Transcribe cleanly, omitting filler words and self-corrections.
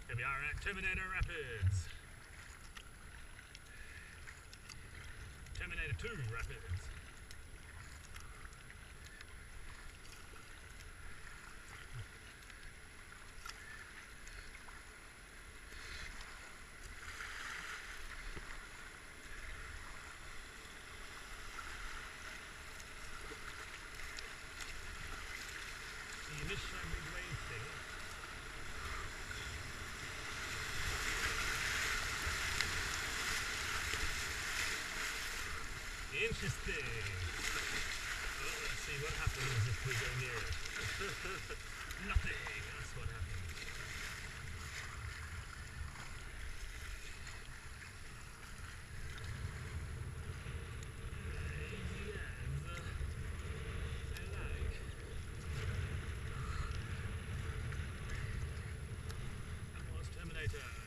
Here we are at Terminator Rapids. Terminator 2 Rapids. So you missed that big wave thing. Interesting. Well, let's see what happens if we go near it. Nothing. That's what happens. Easy as I like. That was Terminator.